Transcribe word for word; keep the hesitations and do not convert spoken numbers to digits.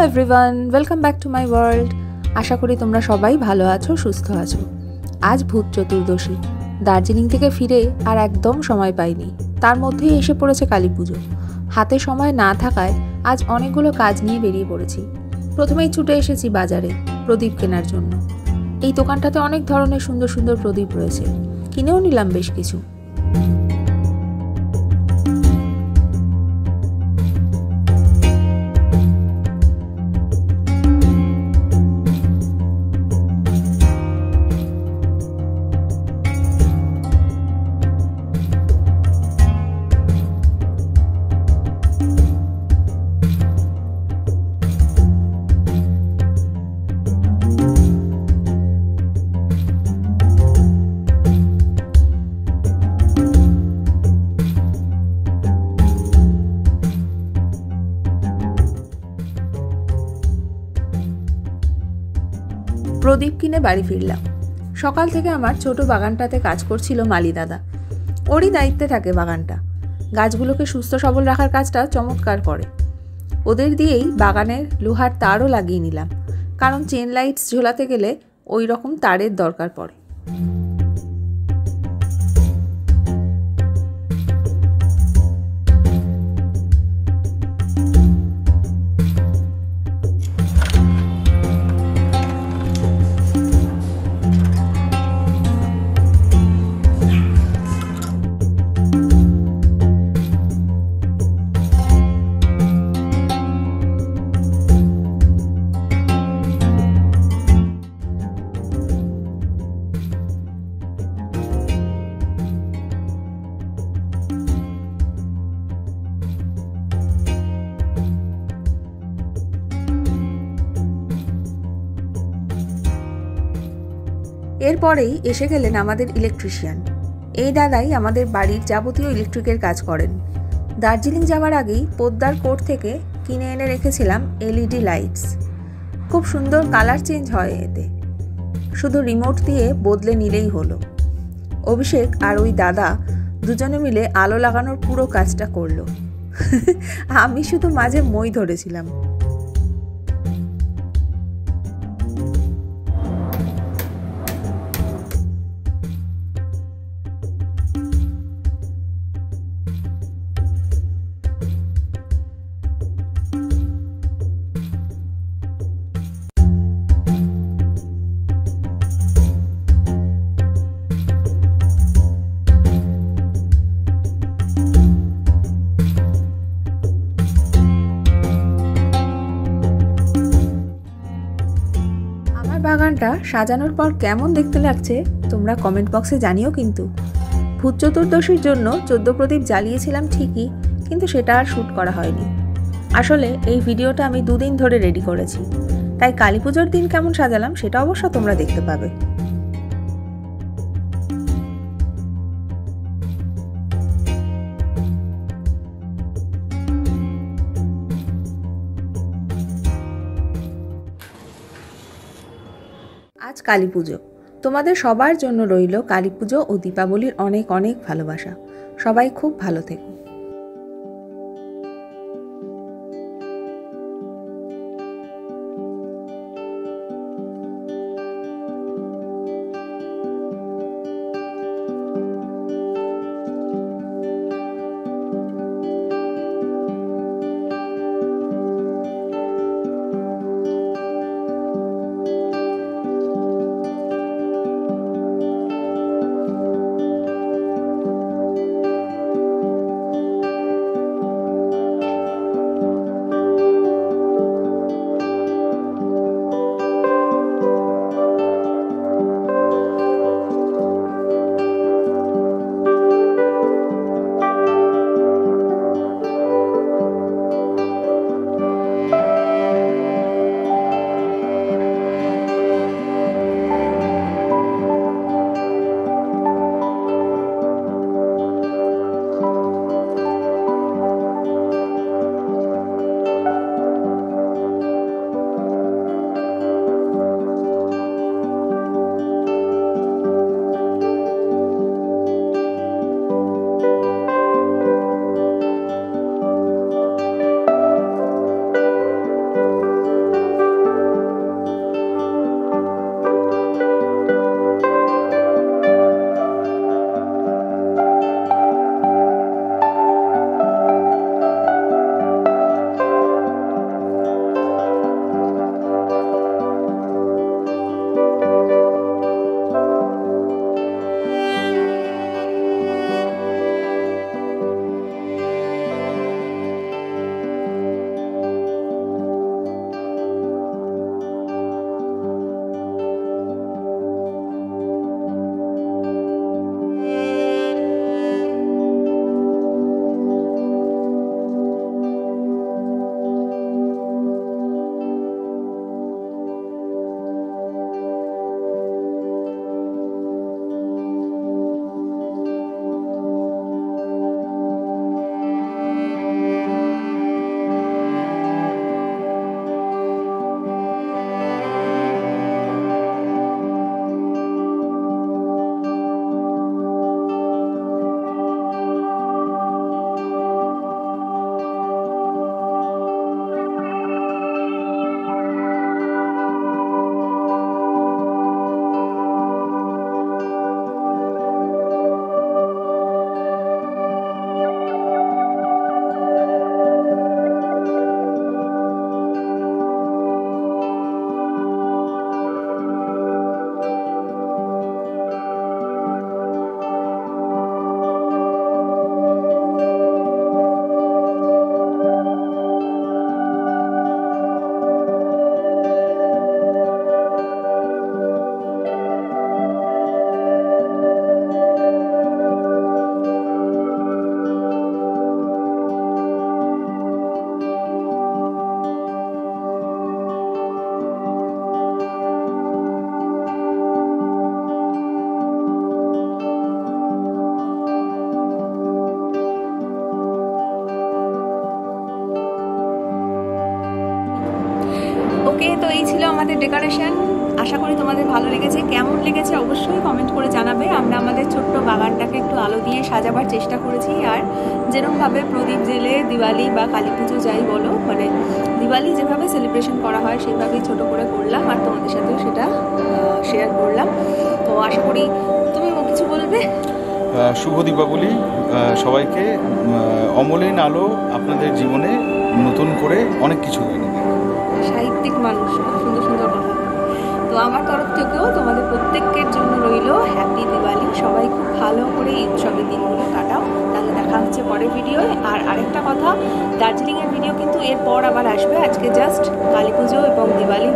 Everyone, welcome back to my world. আশা করি তোমরা সবাই ভালো আছো, সুস্থ আছো। আজ ভূত চতুর্দশী। দার্জিলিং থেকে ফিরে আর একদম সময় পাইনি, তার মধ্যেই এসে পড়েছে কালী পুজো। হাতে সময় না থাকায় আজ অনেকগুলো কাজ নিয়ে বেরিয়ে পড়েছি। প্রথমেই ছুটে এসেছি বাজারে প্রদীপ কেনার জন্য। এই দোকানটাতে অনেক ধরনের সুন্দর সুন্দর প্রদীপ রয়েছে, কিনেও নিলাম বেশ কিছু। প্রদীপ কিনে বাড়ি ফিরলাম। সকাল থেকে আমার ছোট বাগানটাতে কাজ করছিল মালি দাদা। ওরই দায়িত্বে থাকে বাগানটা। গাছগুলোকে সুস্থ সবল রাখার কাজটা চমৎকার করে। ওদের দিয়েই বাগানের লোহার তারও লাগিয়ে নিলাম, কারণ চেন লাইটস ঝোলাতে গেলে ওই রকম তারের দরকার পড়ে। এরপরেই এসে গেলেন আমাদের ইলেকট্রিশিয়ান। এই দাদাই আমাদের বাড়ির যাবতীয় ইলেকট্রিকের কাজ করেন। দার্জিলিং যাওয়ার আগেই পোদ্দার কোর্ট থেকে কিনে এনে রেখেছিলাম এলইডি লাইটস। খুব সুন্দর কালার চেঞ্জ হয় এতে, শুধু রিমোট দিয়ে বদলে নিলেই হলো। অভিষেক আর ওই দাদা দুজনে মিলে আলো লাগানোর পুরো কাজটা করলো। আমি শুধু মাঝে মই ধরেছিলাম। বাগানটা সাজানোর পর কেমন দেখতে লাগছে তোমরা কমেন্ট বক্সে জানিও। কিন্তু ভূত চতুর্দশীর জন্য চোদ্দ প্রদীপ জ্বালিয়েছিলাম ঠিকই, কিন্তু সেটা আর শ্যুট করা হয়নি। আসলে এই ভিডিওটা আমি দুদিন ধরে রেডি করেছি, তাই কালী পুজোর দিন কেমন সাজালাম সেটা অবশ্য তোমরা দেখতে পাবে। আজ কালী পুজো। তোমাদের সবার জন্য রইল কালী পুজো ও দীপাবলির অনেক অনেক ভালোবাসা। সবাই খুব ভালো থেকো। আমাদের ডেকোরেশন। আশা করি তোমাদের ভালো লেগেছে। কেমন লেগেছে অবশ্যই কমেন্ট করে জানাবে। আমরা আমাদের ছোট্ট বাগানটাকে একটু আলো দিয়ে সাজাবার চেষ্টা করেছি, আর যেরকমভাবে প্রদীপ জেলে দিওয়ালি বা কালী পুজো যাই বলো, মানে দিওয়ালি যেভাবে সেলিব্রেশন করা হয় সেভাবেই ছোট করে করলাম, আর তোমাদের সাথেও সেটা শেয়ার করলাম। তো আশা করি তুমি কিছু বলবে। শুভ দীপাবলি সবাইকে। অমলিন আলো আপনাদের জীবনে নতুন করে অনেক কিছু এনে দেবে। সাহিত্যিক মানুষ, খুব সুন্দর সুন্দর কথা। তো আমার তরফ থেকেও তোমাদের প্রত্যেকের জন্য রইল হ্যাপি দিওয়ালি। সবাই খুব ভালো করে এই উৎসবের দিনগুলো কাটাও। তাহলে দেখা হচ্ছে পরের ভিডিওয়। আর আরেকটা কথা, দার্জিলিংয়ের ভিডিও কিন্তু এরপর আবার আসবে। আজকে জাস্ট কালী পুজো এবং দিওয়ালি